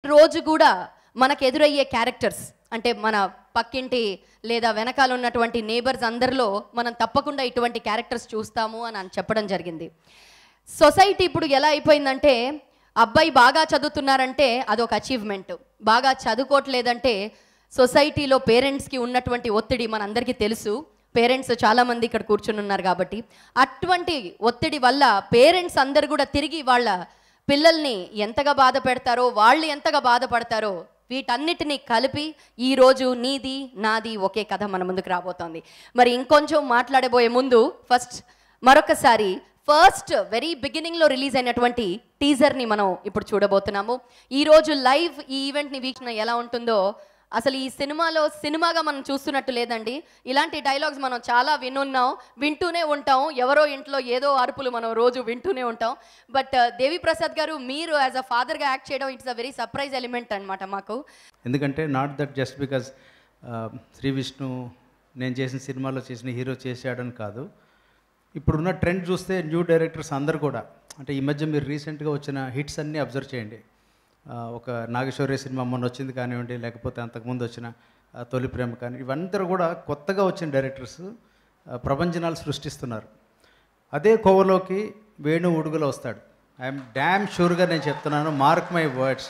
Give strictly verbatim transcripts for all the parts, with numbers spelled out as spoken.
రోజు కూడా మనకు ఎదురయ్యే క్యారెక్టర్స్ అంటే మన పక్కింటి లేదా వెనకాల ఉన్నటువంటి నేబర్స్ అందరిలో మనం తప్పకుండా ఇటువంటి క్యారెక్టర్స్ చూస్తాము అని చెప్పడం జరిగింది. సొసైటీ ఇప్పుడు ఎలా అయిపోయిందంటే అబ్బాయి బాగా చదువుతున్నారంటే అదొక అచీవ్మెంట్, బాగా చదువుకోవట్లేదంటే సొసైటీలో పేరెంట్స్కి ఉన్నటువంటి ఒత్తిడి మనందరికీ తెలుసు. పేరెంట్స్ చాలామంది ఇక్కడ కూర్చుని ఉన్నారు కాబట్టి అటువంటి ఒత్తిడి వల్ల పేరెంట్స్ అందరు కూడా తిరిగి వాళ్ళ పిల్లల్ని ఎంతగా బాధ పెడతారో, వాళ్ళు ఎంతగా బాధపడతారో వీటన్నిటినీ కలిపి ఈరోజు నీది నాది ఒకే కథ మన ముందుకు రాబోతోంది. మరి ఇంకొంచెం మాట్లాడబోయే ముందు ఫస్ట్ మరొకసారి ఫస్ట్ వెరీ బిగినింగ్లో రిలీజ్ అయినటువంటి టీజర్ని మనం ఇప్పుడు చూడబోతున్నాము. ఈరోజు లైవ్ ఈ ఈవెంట్ని వీక్షణ ఎలా ఉంటుందో అసలు ఈ సినిమాలో సినిమాగా మనం చూస్తున్నట్టు లేదండి. ఇలాంటి డైలాగ్స్ మనం చాలా వినున్నాం, వింటూనే ఉంటాం. ఎవరో ఇంట్లో ఏదో అరుపులు మనం రోజు వింటూనే ఉంటాం. బట్ దేవి ప్రసాద్ గారు మీరు యాజ్ అ ఫాదర్గా యాక్ట్ చేయడం it's a very surprise element అనమాట మాకు. ఎందుకంటే not that just because Sri Vishnu నేను చేసిన సినిమాలో చేసిన హీరో చేసాడని కాదు. ఇప్పుడున్న ట్రెండ్ చూస్తే న్యూ డైరెక్టర్స్ అందరు కూడా అంటే ఈ మధ్య మీరు రీసెంట్గా వచ్చిన హిట్స్ అన్నీ అబ్జర్వ్ చేయండి. ఒక నాగేశ్వరి సినిమా మొన్న వచ్చింది కానివ్వండి, లేకపోతే అంతకుముందు వచ్చిన తొలి ప్రేమ కానీ, ఇవందరూ కూడా కొత్తగా వచ్చిన డైరెక్టర్స్ ప్రపంచనాలు సృష్టిస్తున్నారు. అదే కోవలోకి వేణు ఉడుగులో వస్తాడు. ఐఎమ్ డ్యామ్ షూర్గా నేను చెప్తున్నాను, మార్క్ మై వర్డ్స్.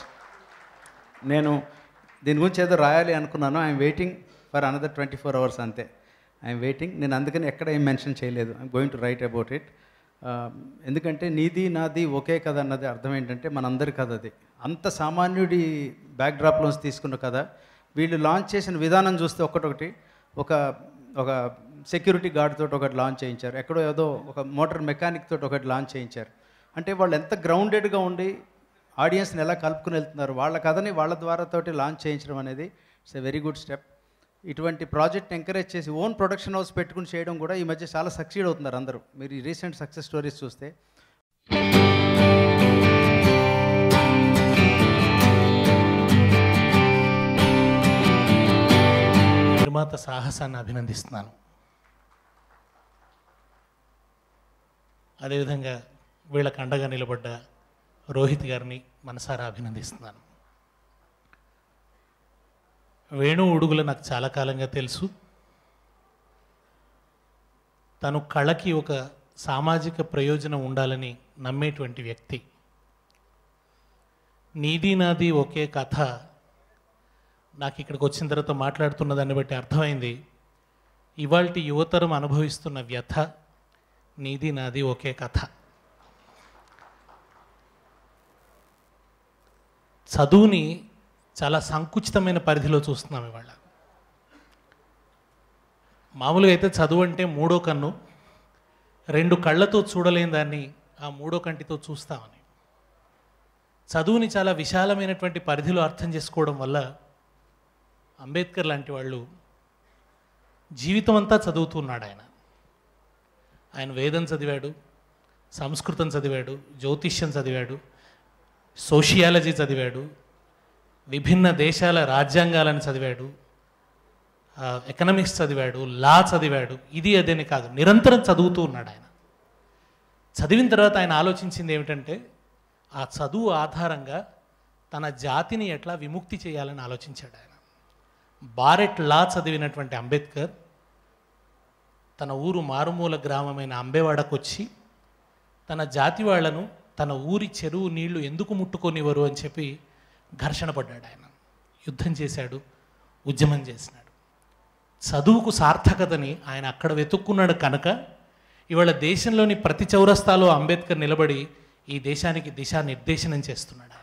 నేను దీని గురించి ఏదో రాయాలి అనుకున్నాను. I'm waiting for another twenty four hours అంతే. I'm waiting. నేను అందుకని ఎక్కడ ఏం మెన్షన్ చేయలేదు. I'm going to write about it. ఎందుకంటే నీది నాది ఒకే కథ అన్నది అర్థం ఏంటంటే మనందరి కథ అది. అంత సామాన్యుడి బ్యాక్డ్రాప్లోంచి తీసుకున్న కథ. వీళ్ళు లాంచ్ చేసిన విధానం చూస్తే ఒక్కటొకటి ఒక ఒక సెక్యూరిటీ గార్డ్ తోటి ఒకటి లాంచ్ చేయించారు, ఎక్కడో ఏదో ఒక మోటార్ మెకానిక్ తోటి ఒకటి లాంచ్ చేయించారు. అంటే వాళ్ళు ఎంత గ్రౌండెడ్గా ఉండి ఆడియన్స్ని ఎలా కలుపుకుని వెళ్తున్నారు, వాళ్ళ కథని వాళ్ళ ద్వారా తోటి లాంచ్ చేయించడం అనేది it's a very good step. ఇటువంటి ప్రాజెక్ట్ ఎంకరేజ్ చేసి ఓన్ ప్రొడక్షన్ హౌస్ పెట్టుకుని చేయడం కూడా ఈ మధ్య చాలా సక్సీడ్ అవుతున్నారు అందరూ. మీరు ఈ రీసెంట్ సక్సెస్ స్టోరీస్ చూస్తే నిర్మాత సాహసాన్ని అభినందిస్తున్నాను. అదేవిధంగా వీళ్ళకి అండగా నిలబడ్డ రోహిత్ గారిని మనసారా అభినందిస్తున్నాను. వేణు ఉడుగుల నాకు చాలా కాలంగా తెలుసు. తను కళకి ఒక సామాజిక ప్రయోజనం ఉండాలని నమ్మేటువంటి వ్యక్తి. నీది నాది ఒకే కథ నాకు ఇక్కడికి వచ్చిన తర్వాత మాట్లాడుతున్న దాన్ని బట్టి అర్థమైంది. ఇవాల్టి యువతరం అనుభవిస్తున్న వ్యథ నీది నాది ఒకే కథ. చదువుని చాలా సంకుచితమైన పరిధిలో చూస్తున్నాం ఇవాళ. మామూలుగా అయితే చదువు అంటే మూడో కన్ను, రెండు కళ్ళతో చూడలేని దాన్ని ఆ మూడో కంటితో చూస్తామని. చదువుని చాలా విశాలమైనటువంటి పరిధిలో అర్థం చేసుకోవడం వల్ల అంబేద్కర్ లాంటి వాళ్ళు జీవితం అంతా చదువుతున్నాడు. ఆయన ఆయన వేదం చదివాడు, సంస్కృతం చదివాడు, జ్యోతిష్యం చదివాడు, సోషియాలజీ చదివాడు, విభిన్న దేశాల రాజ్యాంగాలను చదివాడు, ఎకనామిక్స్ చదివాడు, లా చదివాడు. ఇది అదేని కాదు, నిరంతరం చదువుతూ ఉన్నాడు ఆయన. చదివిన తర్వాత ఆయన ఆలోచించింది ఏమిటంటే ఆ చదువు ఆధారంగా తన జాతిని ఎట్లా విముక్తి చేయాలని ఆలోచించాడు ఆయన. బారెట్ లా చదివినటువంటి అంబేద్కర్ తన ఊరు మారుమూల గ్రామమైన అంబేవాడకు వచ్చి తన జాతి వాళ్లను తన ఊరి చెరువు నీళ్లు ఎందుకు ముట్టుకొనివ్వరు అని చెప్పి ఘర్షణ పడ్డాడు. ఆయన యుద్ధం చేశాడు, ఉద్యమం చేసినాడు. చదువుకు సార్థకతని ఆయన అక్కడ వెతుక్కున్నాడు కనుక ఇవాళ దేశంలోని ప్రతి చౌరస్తాలో అంబేద్కర్ నిలబడి ఈ దేశానికి దిశానిర్దేశనం చేస్తున్నాడు ఆయన.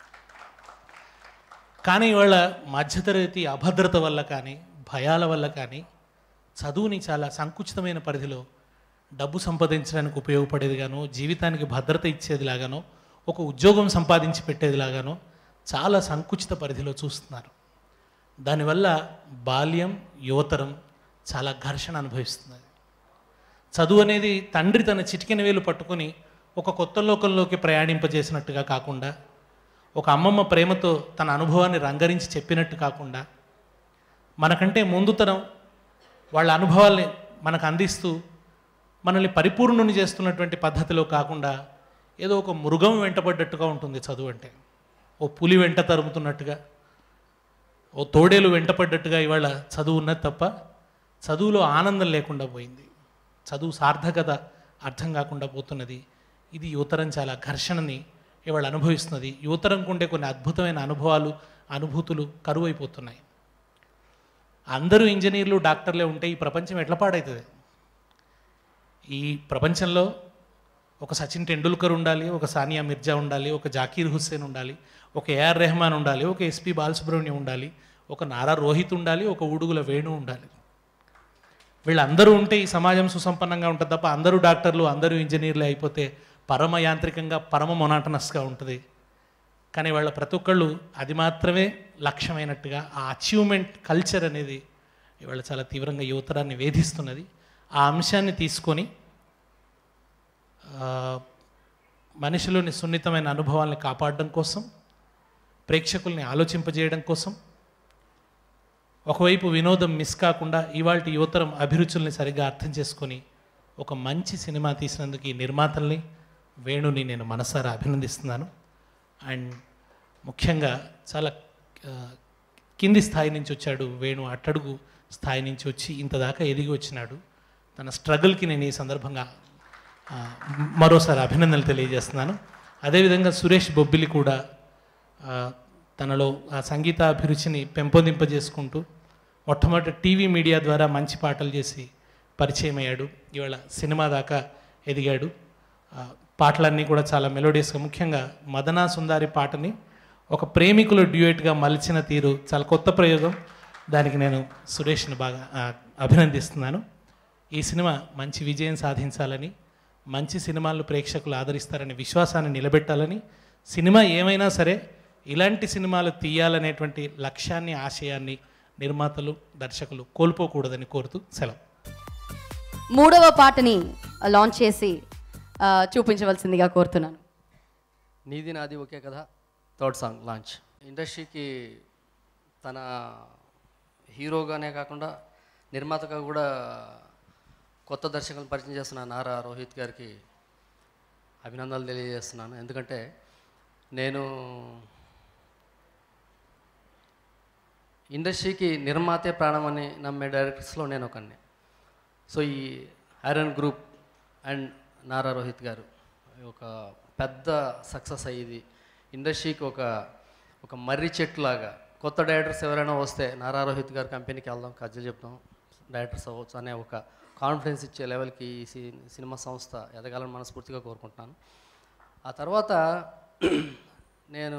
కానీ ఇవాళ మధ్యతరగతి అభద్రత వల్ల కానీ భయాల వల్ల కానీ చదువుని చాలా సంకుచితమైన పరిధిలో డబ్బు సంపాదించడానికి ఉపయోగపడేదిగానో, జీవితానికి భద్రత ఇచ్చేదిలాగానో, ఒక ఉద్యోగం సంపాదించి పెట్టేదిలాగానో చాలా సంకుచిత పరిధిలో చూస్తున్నారు. దానివల్ల బాల్యం, యువతరం చాలా ఘర్షణ అనుభవిస్తున్నది. చదువు అనేది తండ్రి తన చిటికెన వేలు పట్టుకొని ఒక కొత్త లోకంలోకి ప్రయాణింపజేసినట్టుగా కాకుండా, ఒక అమ్మమ్మ ప్రేమతో తన అనుభవాన్ని రంగరించి చెప్పినట్టు కాకుండా, మనకంటే ముందు తరం వాళ్ళ అనుభవాల్ని మనకు అందిస్తూ మనల్ని పరిపూర్ణుని చేస్తున్నటువంటి పద్ధతిలో కాకుండా ఏదో ఒక మృగం వెంటబడ్డట్టుగా ఉంటుంది చదువు అంటే. ఓ పులి వెంట తరుముతున్నట్టుగా, ఓ తోడేలు వెంటపడ్డట్టుగా ఇవాళ చదువు ఉన్నది తప్ప చదువులో ఆనందం లేకుండా పోయింది. చదువు సార్థకత అర్థం కాకుండా పోతున్నది. ఇది యువతరం చాలా ఘర్షణని ఇవాళ అనుభవిస్తున్నది. యువతరంకు ఉండే కొన్ని అద్భుతమైన అనుభవాలు, అనుభూతులు కరువైపోతున్నాయి. అందరూ ఇంజనీర్లు, డాక్టర్లే ఉంటే ఈ ప్రపంచం ఎట్లా పాడవుతుంది? ఈ ప్రపంచంలో ఒక సచిన్ టెండూల్కర్ ఉండాలి, ఒక సానియా మిర్జా ఉండాలి, ఒక జాకీర్ హుస్సేన్ ఉండాలి, ఒక ఏఆర్ రెహమాన్ ఉండాలి, ఒక ఎస్పి బాలసుబ్రహ్మణ్యం ఉండాలి, ఒక నారా రోహిత్ ఉండాలి, ఒక ఉడుగుల వేణు ఉండాలి. వీళ్ళందరూ ఉంటే ఈ సమాజం సుసంపన్నంగా ఉంటుంది తప్ప అందరూ డాక్టర్లు, అందరూ ఇంజనీర్లే అయిపోతే పరమ యాంత్రికంగా, పరమ మొనాటనస్గా ఉంటుంది. కానీ వాళ్ళ ప్రతి ఒక్కళ్ళు అది మాత్రమే లక్ష్యమైనట్టుగా ఆ అచీవ్మెంట్ కల్చర్ అనేది ఇవాళ చాలా తీవ్రంగా యువతరాన్ని వేధిస్తున్నది. ఆ అంశాన్ని తీసుకొని మనిషిలోని సున్నితమైన అనుభవాల్ని కాపాడడం కోసం, ప్రేక్షకుల్ని ఆలోచింపజేయడం కోసం, ఒకవైపు వినోదం మిస్ కాకుండా ఇవాళ యువతరం అభిరుచుల్ని సరిగ్గా అర్థం చేసుకొని ఒక మంచి సినిమా తీసినందుకు ఈ నిర్మాతల్ని, వేణుని నేను మనసారా అభినందిస్తున్నాను. అండ్ ముఖ్యంగా చాలా కింది స్థాయి నుంచి వచ్చాడు వేణు, అట్టడుగు స్థాయి నుంచి వచ్చి ఇంత దాకా ఎదిగి వచ్చినాడు. తన స్ట్రగుల్కి నేను ఈ సందర్భంగా మరోసారి అభినందనలు తెలియజేస్తున్నాను. అదేవిధంగా సురేష్ బొబ్బిలి కూడా తనలో ఆ సంగీత అభిరుచిని పెంపొందింపజేసుకుంటూ మొట్టమొదటి టీవీ మీడియా ద్వారా మంచి పాటలు చేసి పరిచయం అయ్యాడు. ఇవాళ సినిమా దాకా ఎదిగాడు. పాటలన్నీ కూడా చాలా మెలోడియస్గా, ముఖ్యంగా మదనా సుందారి పాటని ఒక ప్రేమికుల డ్యూయెట్గా మలిచిన తీరు చాలా కొత్త ప్రయోగం. దానికి నేను సురేష్ని బాగా అభినందిస్తున్నాను. ఈ సినిమా మంచి విజయం సాధించాలని, మంచి సినిమాలు ప్రేక్షకులు ఆదరిస్తారనే విశ్వాసాన్ని నిలబెట్టాలని, సినిమా ఏమైనా సరే ఇలాంటి సినిమాలు తీయాలనేటువంటి లక్ష్యాన్ని, ఆశయాన్ని నిర్మాతలు, దర్శకులు కోల్పోకూడదని కోరుతూ సెలవు. మూడవ పాటని లాంచ్ చేసి చూపించవలసిందిగా కోరుతున్నాను. నీది నాది ఒకే కథ థర్డ్ సాంగ్ లాంచ్. ఇండస్ట్రీకి తన హీరోగానే కాకుండా నిర్మాతగా కూడా కొత్త దర్శకులను పరిచయం చేస్తున్న నారా రోహిత్ గారికి అభినందనలు తెలియజేస్తున్నాను. ఎందుకంటే నేను ఇండస్ట్రీకి నిర్మాతే ప్రాణం అని నమ్మే డైరెక్టర్స్లో నేను ఒకరిని. సో ఈ iron group and Nara Rohit గారు ఒక పెద్ద సక్సెస్ అయ్యేది. ఇండస్ట్రీకి ఒక ఒక మర్రి చెట్టులాగా కొత్త డైరెక్టర్స్ ఎవరైనా వస్తే నారా రోహిత్ గారు కంపెనీకి వెళ్దాం, కథ చెప్తాం, డైరెక్టర్స్ అవ్వచ్చు అనే ఒక కాన్ఫిడెన్స్ ఇచ్చే లెవెల్కి ఈ సినిమా సంస్థ ఎదగాలని మనస్ఫూర్తిగా కోరుకుంటున్నాను. ఆ తర్వాత నేను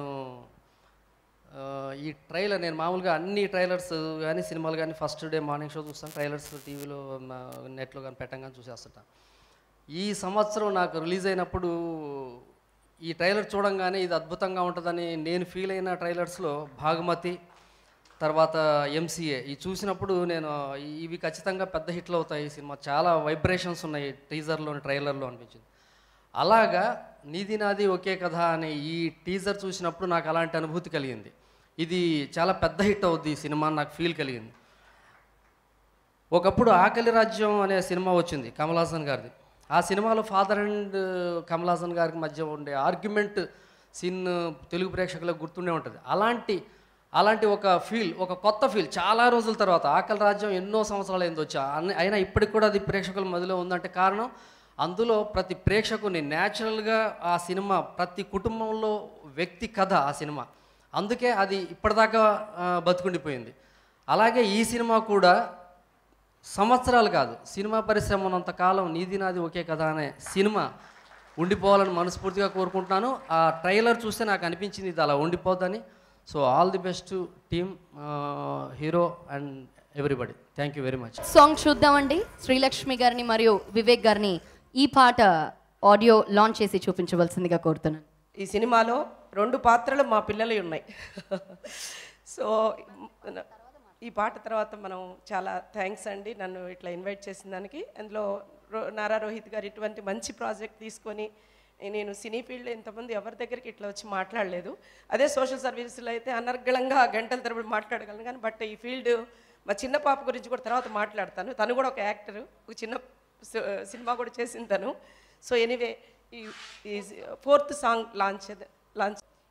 ఈ ట్రైలర్, నేను మామూలుగా అన్ని ట్రైలర్స్ కానీ సినిమాలు కానీ ఫస్ట్ డే మార్నింగ్ షో చూస్తాను, ట్రైలర్స్ టీవీలో నెట్లో కానీ పెట్టంగానే చూసేస్తుంటాను. ఈ సంవత్సరం నాకు రిలీజ్ అయినప్పుడు ఈ ట్రైలర్ చూడంగానే ఇది అద్భుతంగా ఉంటుందని నేను ఫీల్ అయిన ట్రైలర్స్లో భాగమతి, తర్వాత ఎంసీఏ ఈ చూసినప్పుడు నేను ఇవి ఖచ్చితంగా పెద్ద హిట్లు అవుతాయి, ఈ సినిమా చాలా వైబ్రేషన్స్ ఉన్నాయి టీజర్లోని ట్రైలర్లో అనిపించింది. అలాగా నీది నాది ఒకే కథ అనే ఈ టీజర్ చూసినప్పుడు నాకు అలాంటి అనుభూతి కలిగింది. ఇది చాలా పెద్ద హిట్ అవుద్ది ఈ సినిమా నాకు ఫీల్ కలిగింది. ఒకప్పుడు ఆకలి రాజ్యం అనే సినిమా వచ్చింది కమల్ హాసన్ గారిది. ఆ సినిమాలో ఫాదర్ అండ్ కమల్ హాసన్ గారికి మధ్య ఉండే ఆర్గ్యుమెంట్ సీన్ తెలుగు ప్రేక్షకులకు గుర్తుండే ఉంటుంది. అలాంటి అలాంటి ఒక ఫీల్, ఒక కొత్త ఫీల్ చాలా రోజుల తర్వాత. ఆకలి రాజ్యం ఎన్నో సంవత్సరాలు అయింది వచ్చా, అయినా ఇప్పటికి కూడా అది ప్రేక్షకుల మధ్యలో ఉందంటే కారణం అందులో ప్రతి ప్రేక్షకుని న్యాచురల్గా ఆ సినిమా ప్రతి కుటుంబంలో వ్యక్తి కథ ఆ సినిమా, అందుకే అది ఇప్పటిదాకా బతుకుండిపోయింది. అలాగే ఈ సినిమా కూడా సంవత్సరాలు కాదు, సినిమా పరిశ్రమ ఉన్నంతకాలం నీది నాది ఒకే కథ అనే సినిమా ఉండిపోవాలని మనస్ఫూర్తిగా కోరుకుంటున్నాను. ఆ ట్రైలర్ చూస్తే నాకు అనిపించింది ఇది అలా ఉండిపోద్దని. So all the best team, hero and everybody. Thank you very much. Song చూద్దామండి. శ్రీలక్ష్మి గారిని మరియు వివేక్ గారిని ఈ పాట ఆడియో లాంచ్ చేసి చూపించవలసిందిగా కోరుతున్నాను. ఈ సినిమాలో రెండు పాత్రలు మా పిల్లలు ఉన్నాయి. సో ఈ పాట తర్వాత మనం చాలా థ్యాంక్స్ అండి నన్ను ఇట్లా ఇన్వైట్ చేసిన దానికి. అందులో నారా రోహిత్ గారు ఇటువంటి మంచి ప్రాజెక్ట్ తీసుకొని, నేను సినీ ఫీల్డ్లో ఇంతమంది ఎవరి దగ్గరికి ఇట్లా వచ్చి మాట్లాడలేదు. అదే సోషల్ సర్వీసులో అయితే అనర్గళంగా గంటల తరబడి మాట్లాడగలను, కానీ బట్ ఈ ఫీల్డ్ మా చిన్న పాప గురించి కూడా తర్వాత మాట్లాడతాను. తను కూడా ఒక యాక్టరు, ఒక చిన్న సినిమా కూడా చేసింది తను. సో ఎనీవే ఈ ఫోర్త్ సాంగ్ లాంచ్ లాంచ్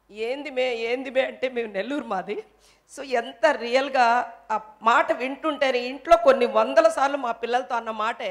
ఏంది మే ఏంది మే అంటే మేము నెల్లూరు మాది. సో ఎంత రియల్గా ఆ మాట వింటుంటేనే ఇంట్లో కొన్ని వందల సార్లు మా పిల్లలతో అన్న మాటే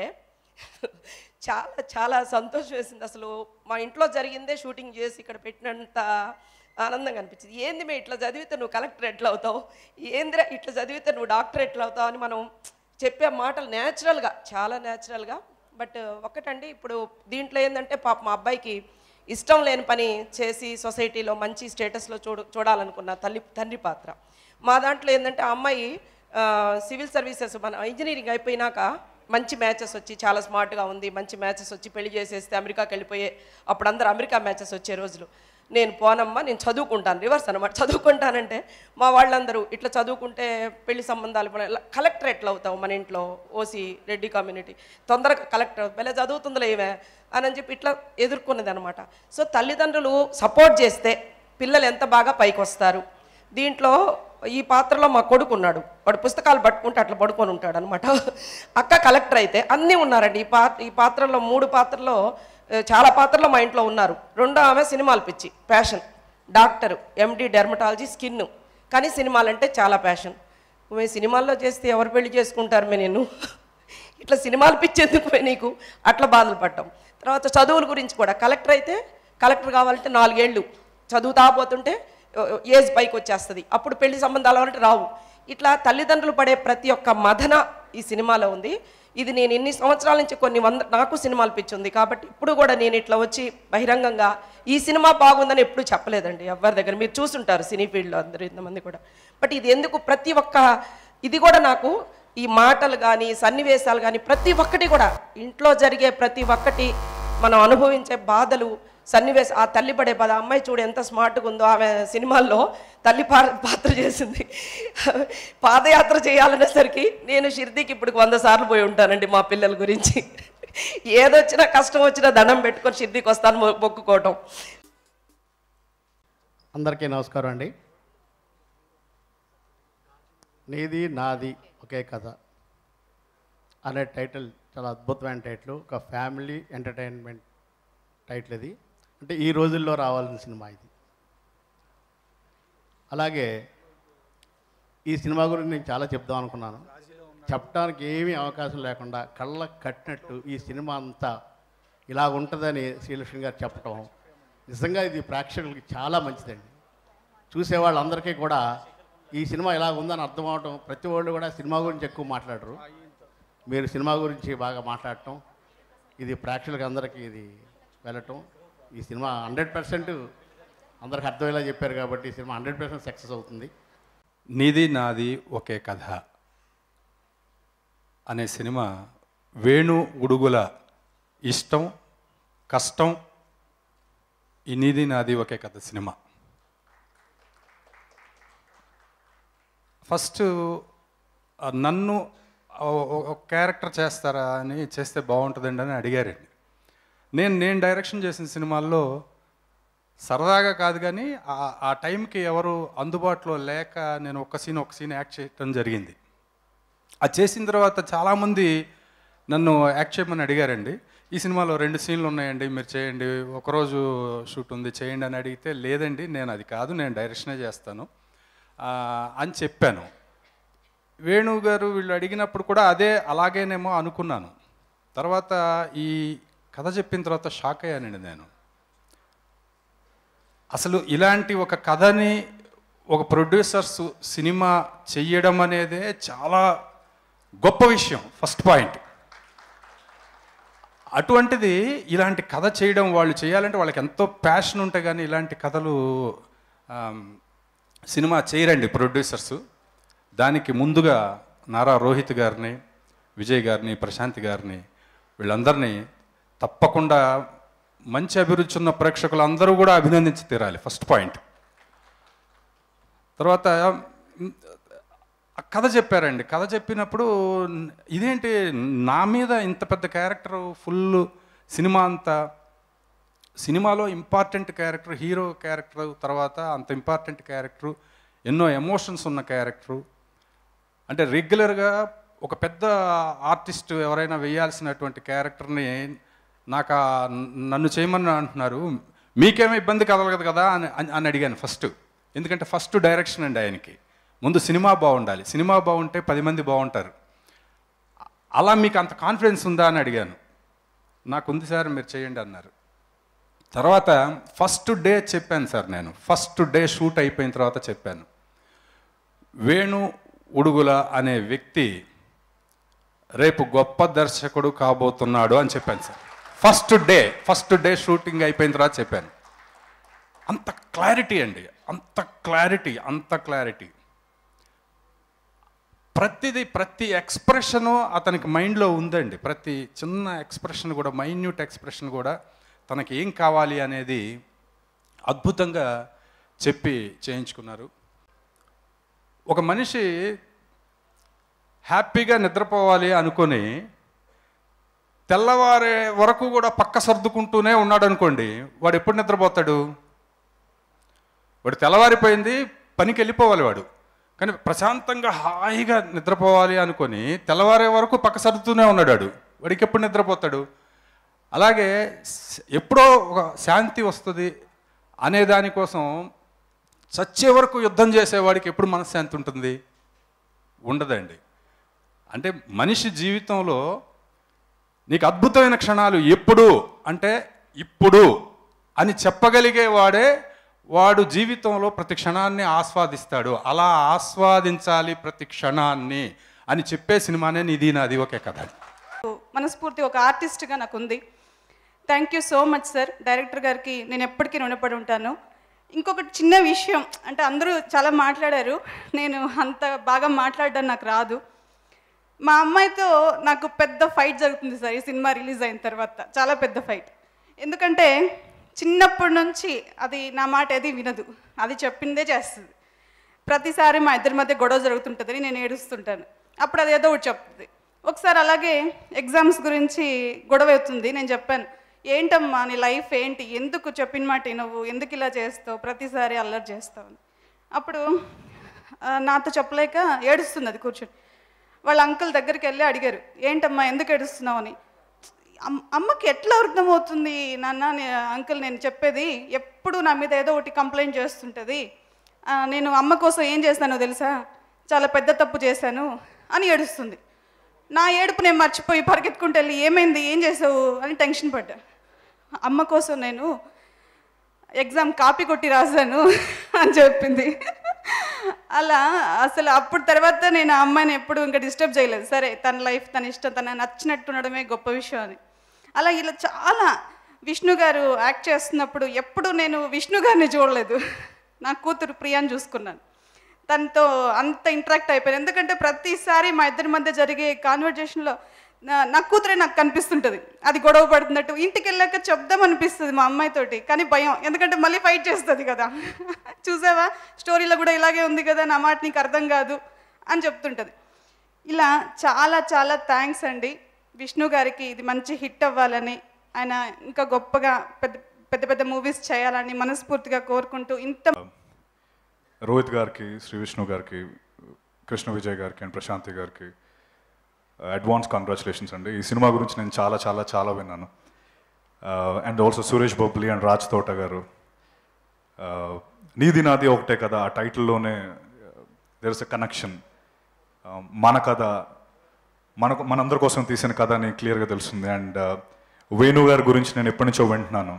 చాలా చాలా సంతోషం వేసింది. అసలు మా ఇంట్లో జరిగిందే షూటింగ్ చేసి ఇక్కడ పెట్టినంత ఆనందంగా అనిపించింది. ఏంది మే ఇట్లా చదివితే నువ్వు కలెక్టర్ ఎట్లా అవుతావు, ఏందిరా ఇట్లా చదివితే నువ్వు డాక్టర్ ఎట్లా అవుతావు అని మనం చెప్పే మాటలు న్యాచురల్గా, చాలా న్యాచురల్గా. బట్ ఒకటండి, ఇప్పుడు దీంట్లో ఏంటంటే పాప మా అబ్బాయికి ఇష్టం లేని పని చేసి సొసైటీలో మంచి స్టేటస్లో చూడ చూడాలనుకున్న తల్లి తండ్రి పాత్ర. మా దాంట్లో ఏంటంటే ఆ అమ్మాయి సివిల్ సర్వీసెస్ మన ఇంజనీరింగ్ అయిపోయినాక మంచి మ్యాచెస్ వచ్చి చాలా స్మార్ట్గా ఉంది, మంచి మ్యాచెస్ వచ్చి పెళ్లి చేసేస్తే అమెరికాకి వెళ్ళిపోయే, అప్పుడు అందరూ అమెరికా మ్యాచెస్ వచ్చే రోజులు. నేను పోనమ్మా, నేను చదువుకుంటాను, రివర్స్ అనమాట. చదువుకుంటానంటే మా వాళ్ళందరూ ఇట్లా చదువుకుంటే పెళ్లి సంబంధాలు, కలెక్టర్ ఎట్లా అవుతావు మన ఇంట్లో, ఓసీ రెడ్డి కమ్యూనిటీ, తొందరగా కలెక్టర్ భలే చదువుతుందిలే ఇవే అని చెప్పి ఇట్లా ఎదుర్కొన్నది అనమాట. సో తల్లిదండ్రులు సపోర్ట్ చేస్తే పిల్లలు ఎంత బాగా పైకి వస్తారు. దీంట్లో ఈ పాత్రలో మా కొడుకు ఉన్నాడు, వాడు పుస్తకాలు పట్టుకుంటే అట్లా పడుకొని ఉంటాడు అనమాట. అక్క కలెక్టర్ అయితే అన్నీ ఉన్నారండి ఈ పా ఈ పాత్రలో. మూడు పాత్రలో చాలా పాత్రలో మా ఇంట్లో ఉన్నారు. రెండో ఆమె సినిమాలు పిచ్చి, passion, doctor, MD dermatology, skin, కానీ సినిమాలంటే చాలా ప్యాషన్. మేము సినిమాల్లో చేస్తే ఎవరు పెళ్లి చేసుకుంటారు మే, నేను ఇట్లా సినిమాలు పిచ్చి ఎందుకు మే నీకు, అట్లా బాధలు పడ్డాం. తర్వాత చదువుల గురించి కూడా, కలెక్టర్ అయితే కలెక్టర్ కావాలంటే నాలుగేళ్ళు చదువుతా పోతుంటే ఏజ్ పైకి వచ్చేస్తుంది, అప్పుడు పెళ్లి సంబంధాలు అంటే రావు. ఇట్లా తల్లిదండ్రులు పడే ప్రతి ఒక్క మదన ఈ సినిమాలో ఉంది. ఇది నేను ఇన్ని సంవత్సరాల నుంచి కొన్ని వంద నాకు సినిమాలు పిచ్చింది కాబట్టి ఇప్పుడు కూడా నేను ఇట్లా వచ్చి బహిరంగంగా ఈ సినిమా బాగుందని ఎప్పుడు చెప్పలేదండి ఎవరి దగ్గర. మీరు చూసుంటారు సినీ ఫీల్డ్లో అందరూ ఇంతమంది కూడా. బట్ ఇది ఎందుకు ప్రతి ఒక్క ఇది కూడా నాకు ఈ మాటలు కానీ సన్నివేశాలు కానీ ప్రతి ఒక్కటి కూడా ఇంట్లో జరిగే ప్రతి ఒక్కటి మనం అనుభవించే బాధలు, సన్నివేశ ఆ తల్లి పడే బాధ. అమ్మాయి చూడు ఎంత స్మార్ట్గా ఉందో, ఆమె సినిమాల్లో తల్లి పా పాత్ర చేసింది. పాదయాత్ర చేయాలనేసరికి నేను షిర్దీకి ఇప్పుడు వంద సార్లు పోయి ఉంటానండి మా పిల్లల గురించి. ఏదొచ్చినా కష్టం వచ్చినా దండం పెట్టుకొని షిర్దీకి వస్తాను మొక్కుకోవటం. అందరికీ నమస్కారం అండి. నీది నాది ఒకే కథ అనే టైటిల్ చాలా అద్భుతమైన టైటిల్, ఒక ఫ్యామిలీ ఎంటర్టైన్మెంట్ టైటిల్ ఇది. అంటే ఈ రోజుల్లో రావాల్సిన సినిమా ఇది. అలాగే ఈ సినిమా గురించి నేను చాలా చెప్దాం అనుకున్నాను, చెప్పడానికి ఏమీ అవకాశం లేకుండా కళ్ళకు కట్టినట్టు ఈ సినిమా అంతా ఇలా ఉంటుందని శ్రీలక్ష్మి గారు చెప్పటం నిజంగా ఇది ప్రేక్షకులకి చాలా మంచిదండి. చూసేవాళ్ళందరికీ కూడా ఈ సినిమా ఇలా ఉందని అర్థం అవటం, ప్రతి వాళ్ళు కూడా సినిమా గురించి ఎక్కువ మాట్లాడరు, మీరు సినిమా గురించి బాగా మాట్లాడటం, ఇది ప్రేక్షకులకి అందరికీ ఇది వెళ్ళటం. ఈ సినిమా హండ్రెడ్ పర్సెంట్ అందరికి అర్థమయ్యేలా చెప్పారు కాబట్టి ఈ సినిమా హండ్రెడ్ పర్సెంట్ సక్సెస్ అవుతుంది. నీది నాది ఒకే కథ అనే సినిమా వేణు ఉడుగుల ఇష్టం కష్టం ఈ నీది నాది ఒకే కథ సినిమా. ఫస్ట్ నన్ను ఒక క్యారెక్టర్ చేస్తారా అని, చేస్తే బాగుంటుందండి అని అడిగారండి. నేను నేను డైరెక్షన్ చేసిన సినిమాల్లో సరదాగా కాదు కానీ ఆ టైంకి ఎవరు అందుబాటులో లేక నేను ఒక సీన్ ఒక సీన్ యాక్ట్ చేయటం జరిగింది. అది చేసిన తర్వాత చాలామంది నన్ను యాక్ట్ చేయమని అడిగారండి. ఈ సినిమాలో రెండు సీన్లు ఉన్నాయండి, మీరు చేయండి, ఒకరోజు షూట్ ఉంది చేయండి అని అడిగితే లేదండి నేను అది కాదు, నేను డైరెక్షనే చేస్తాను అని చెప్పాను. వేణు గారు వీళ్ళు అడిగినప్పుడు కూడా అదే అలాగేనేమో అనుకున్నాను. తర్వాత ఈ కథ చెప్పిన తర్వాత షాక్ అయ్యానండి నేను. అసలు ఇలాంటి ఒక కథని ఒక ప్రొడ్యూసర్స్ సినిమా చెయ్యడం అనేదే చాలా గొప్ప విషయం, ఫస్ట్ పాయింట్. అటువంటిది ఇలాంటి కథ చేయడం, వాళ్ళు చేయాలంటే వాళ్ళకి ఎంతో ప్యాషన్ ఉంటే కానీ ఇలాంటి కథలు సినిమా చేయరండి ప్రొడ్యూసర్స్. దానికి ముందుగా నారా రోహిత్ గారిని, విజయ్ గారిని, ప్రశాంత్ గారిని, వీళ్ళందరినీ తప్పకుండా మంచి అభిరుచి ఉన్న ప్రేక్షకులు అందరూ కూడా అభినందించి తీరాలి, ఫస్ట్ పాయింట్. తర్వాత కథ చెప్పారండి. కథ చెప్పినప్పుడు ఇదేంటి నా మీద ఇంత పెద్ద క్యారెక్టర్, ఫుల్ సినిమా అంతా, సినిమాలో ఇంపార్టెంట్ క్యారెక్టర్, హీరో క్యారెక్టర్, తర్వాత అంత ఇంపార్టెంట్ క్యారెక్టరు, ఎన్నో ఎమోషన్స్ ఉన్న క్యారెక్టరు, అంటే రెగ్యులర్గా ఒక పెద్ద ఆర్టిస్ట్ ఎవరైనా వేయాల్సినటువంటి క్యారెక్టర్ని నాకు నన్ను చేయమని అంటున్నారు. మీకేమో ఇబ్బంది కలగదు కదా అని అని అడిగాను ఫస్ట్. ఎందుకంటే ఫస్ట్ డైరెక్షన్ అండి ఆయనకి. ముందు సినిమా బాగుండాలి, సినిమా బాగుంటే పది మంది బాగుంటారు. అలా మీకు అంత కాన్ఫిడెన్స్ ఉందా అని అడిగాను. నాకు ఉంది సార్, మీరు చేయండి అన్నారు. తర్వాత ఫస్ట్ డే చెప్పాను సార్, నేను ఫస్ట్ డే షూట్ అయిపోయిన తర్వాత చెప్పాను, వేణు ఉడుగుల అనే వ్యక్తి రేపు గొప్ప దర్శకుడు కాబోతున్నాడు అని చెప్పాను sir. First day first day shooting అయిపోయిన తర్వాత చెప్పాను. అంత క్లారిటీ అండి, అంత క్లారిటీ అంత క్లారిటీ ప్రతిదీ, ప్రతి ఎక్స్ప్రెషను అతనికి మైండ్లో ఉందండి. ప్రతి చిన్న ఎక్స్ప్రెషన్ కూడా, మైన్యూట్ ఎక్స్ప్రెషన్ కూడా తనకి ఏం కావాలి అనేది అద్భుతంగా చెప్పి చేయించుకున్నారు. ఒక మనిషి హ్యాపీగా నిద్రపోవాలి అనుకొని తెల్లవారే వరకు కూడా పక్క సర్దుకుంటూనే ఉన్నాడు అనుకోండి, వాడు ఎప్పుడు నిద్రపోతాడు? వాడు తెల్లవారిపోయింది, పనికి వెళ్ళిపోవాలి వాడు, కానీ ప్రశాంతంగా హాయిగా నిద్రపోవాలి అనుకొని తెల్లవారే వరకు పక్క సర్దుతూనే ఉన్నాడు వాడు, వాడికి ఎప్పుడు నిద్రపోతాడు? అలాగే ఎప్పుడో ఒక శాంతి వస్తుంది అనే దానికోసం చచ్చే వరకు యుద్ధం చేసేవాడికి ఎప్పుడు మనశ్శాంతి ఉంటుంది? ఉండదండి. అంటే మనిషి జీవితంలో నీకు అద్భుతమైన క్షణాలు ఎప్పుడు అంటే ఇప్పుడు అని చెప్పగలిగే వాడే వాడు జీవితంలో ప్రతి క్షణాన్ని ఆస్వాదిస్తాడు. అలా ఆస్వాదించాలి ప్రతి క్షణాన్ని అని చెప్పే సినిమానే నీది నాది ఒకే కథ. మనస్ఫూర్తి ఒక ఆర్టిస్ట్గా నాకు ఉంది. Thank you so much sir. Director గారికి నేను ఎప్పటికీ రుణపడి ఉంటాను. ఇంకొకటి చిన్న విషయం, అంటే అందరూ చాలా మాట్లాడారు, నేను అంత బాగా మాట్లాడడం నాకు రాదు. మా అమ్మాయితో నాకు పెద్ద ఫైట్ జరుగుతుంది సార్ ఈ సినిమా రిలీజ్ అయిన తర్వాత, చాలా పెద్ద ఫైట్. ఎందుకంటే చిన్నప్పటి నుంచి అది నా మాట ఏది వినదు, అది చెప్పిందే చేస్తుంది. ప్రతిసారి మా ఇద్దరి మధ్య గొడవ జరుగుతుంటుందని నేను ఏడుస్తుంటాను, అప్పుడు అది ఏదో ఒకటి చెప్తుంది. ఒకసారి అలాగే ఎగ్జామ్స్ గురించి గొడవ అవుతుంది. నేను చెప్పాను, ఏంటమ్మా నీ లైఫ్ ఏంటి, ఎందుకు చెప్పిన మాట నువ్వు ఎందుకు ఇలా చేస్తావు, ప్రతిసారి అల్లరి చేస్తావు అని. అప్పుడు నాతో చెప్పలేక ఏడుస్తుంది అది కూర్చొని. వాళ్ళ అంకుల్ దగ్గరికి వెళ్ళి అడిగారు, ఏంటమ్మా ఎందుకు ఏడుస్తున్నావు అని. అమ్మకి ఎట్లా అర్థమవుతుంది నాన్న అంకుల్ నేను చెప్పేది, ఎప్పుడు నా మీద ఏదో ఒకటి కంప్లైంట్ చేస్తుంటుంది, నేను అమ్మ కోసం ఏం చేశానో తెలుసా, చాలా పెద్ద తప్పు చేశాను అని ఏడుస్తుంది. నా ఏడుపు నేను మర్చిపోయి పరిగెత్తుకుంటూ వెళ్ళి ఏమైంది ఏం చేసావు అని టెన్షన్ పడ్డా. అమ్మ కోసం నేను ఎగ్జామ్ కాపీ కొట్టి రాశాను అని చెప్పింది. అలా అసలు అప్పుడు తర్వాత నేను ఆ అమ్మాయిని ఎప్పుడు ఇంకా డిస్టర్బ్ చేయలేదు. సరే తన లైఫ్ తన ఇష్టం, తన నచ్చినట్టు ఉండడమే గొప్ప విషయం అని. అలా ఇలా చాలా విష్ణు గారు యాక్ట్ చేస్తున్నప్పుడు ఎప్పుడు నేను విష్ణు గారిని చూడలేదు, నా కూతురు ప్రియాని చూసుకున్నాను. తనతో అంత ఇంటరాక్ట్ అయిపోయాను. ఎందుకంటే ప్రతిసారి మా ఇద్దరి మధ్య జరిగే కాన్వర్జేషన్లో నా కూతురే నాకు కనిపిస్తుంటుంది, అది గొడవ పడుతున్నట్టు. ఇంటికి వెళ్ళాక చెప్దాం అనిపిస్తుంది మా అమ్మాయితోటి, కానీ భయం, ఎందుకంటే మళ్ళీ ఫైట్ చేస్తుంది కదా. చూసావా స్టోరీలో కూడా ఇలాగే ఉంది కదా, నా మాట నీకు అర్థం కాదు అని చెప్తుంటుంది. ఇలా చాలా చాలా థ్యాంక్స్ అండి విష్ణు గారికి. ఇది మంచి హిట్ అవ్వాలని, ఆయన ఇంకా గొప్పగా పెద్ద పెద్ద పెద్ద మూవీస్ చేయాలని మనస్ఫూర్తిగా కోరుకుంటూ, ఇంత రోహిత్ గారికి, శ్రీ విష్ణు గారికి, కృష్ణ విజయ్ గారికి అండ్ ప్రశాంతి గారికి అడ్వాన్స్ కంగ్రాచులేషన్స్ అండి. ఈ సినిమా గురించి నేను చాలా చాలా చాలా విన్నాను. And also Suresh Bobbili and Raj Thota గారు, నీది నాది ఒకటే కదా, ఆ టైటిల్లోనే దేర్ ఇస్ ఎ కనెక్షన్. మన కథ మనకు మనందరి కోసం తీసిన కథ అని క్లియర్గా తెలుస్తుంది. అండ్ వేణు గారి గురించి నేను ఎప్పటి నుంచో వింటున్నాను.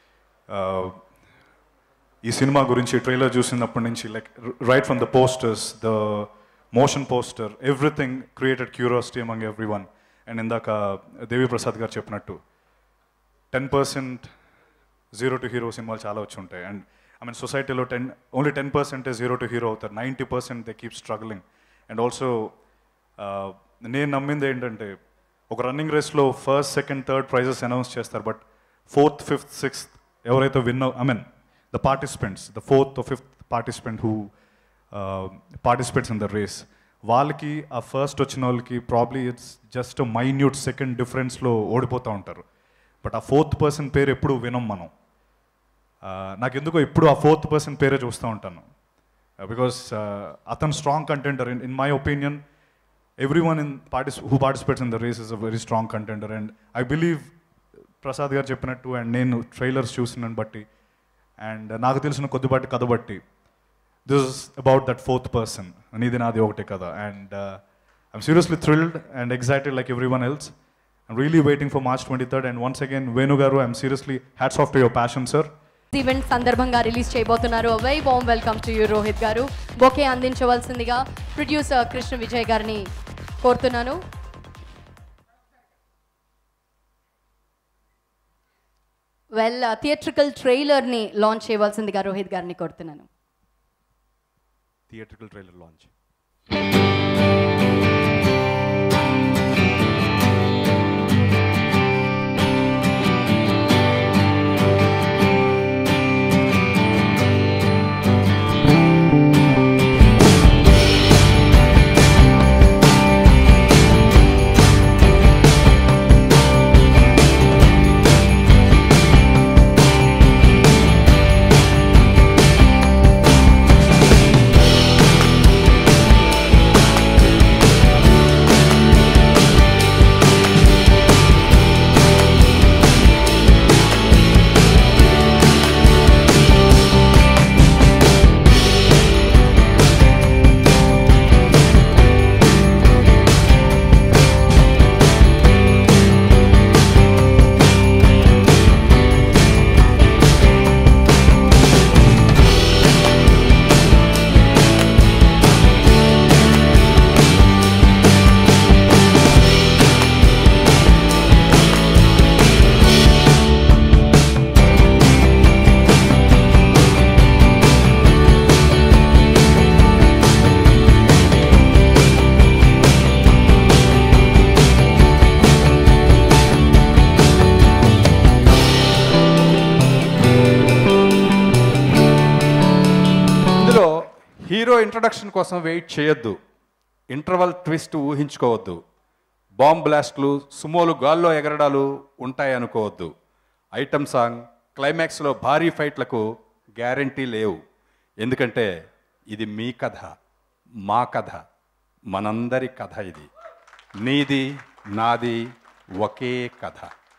ఈ సినిమా గురించి ట్రైలర్ చూసినప్పటి నుంచి, like right from the posters, the motion poster, everything created curiosity among everyone. And ఇందాక దేవి ప్రసాద్ గారు చెప్పినట్టు ten percent zero to hero సినిమాలు చాలా వచ్చి ఉంటాయి. అండ్ ఐ మీన్ సొసైటీలో టెన్ ఓన్లీ టెన్ పర్సెంటే జీరో టు హీరో అవుతారు, ninety percent they keep struggling. And also నేను నమ్మింది ఏంటంటే, ఒక రన్నింగ్ రేస్లో first second third prizes announce చేస్తారు, బట్ ఫోర్త్ ఫిఫ్త్ సిక్స్త్ ఎవరైతే win, I mean the participants, the fourth fifth participant who participates in the race, వాళ్ళకి ఆ first వచ్చిన వాళ్ళకి probably it's just minute second డిఫరెన్స్లో ఓడిపోతూ ఉంటారు. బట్ ఆ ఫోర్త్ పర్సన్ పేరు ఎప్పుడు వినం మనం. నాకు ఎందుకో ఎప్పుడు ఆ ఫోర్త్ పర్సన్ పేరే చూస్తూ ఉంటాను, బికాస్ అతను strong contender. In in my opinion everyone in parties who participates in the race is a very strong contender. And I believe Prasad గారు చెప్పినట్టు, అండ్ నేను ట్రైలర్స్ చూసినాను బట్టి అండ్ నాకు తెలిసిన కొద్దిపాటి కథ బట్టి this is about that fourth person, నీది నాది ఒకటే కదా. And I'm seriously thrilled and excited like everyone else. I'm really waiting for March twenty third. And once again Venu గారు, I'm seriously hats off to your passion sir. Event సందర్భంగా release చేయబోతున్నారు. Very warm welcome to you Rohit గారు. Bouquet అందించవలసిందిగా producer Krishna Vijay గారిని కోరుతున్నాను. Well theatrical ట్రైలర్ని launch చేయవలసిందిగా రోహిత్ గారిని కోరుతున్నాను. Theatrical trailer launch. Hero introduction కోసం వెయిట్ చేయొద్దు, ఇంటర్వల్ ట్విస్ట్ ఊహించుకోవద్దు, బాంబ్ బ్లాస్ట్లు, సుమోలు గాల్లో ఎగరడాలు ఉంటాయి అనుకోవద్దు. ఐటమ్ సాంగ్, క్లైమాక్స్లో భారీ ఫైట్లకు గ్యారంటీ లేవు. ఎందుకంటే ఇది మీ కథ, మా కథ, మనందరి కథ. ఇది నీది Naadi Oke Katha.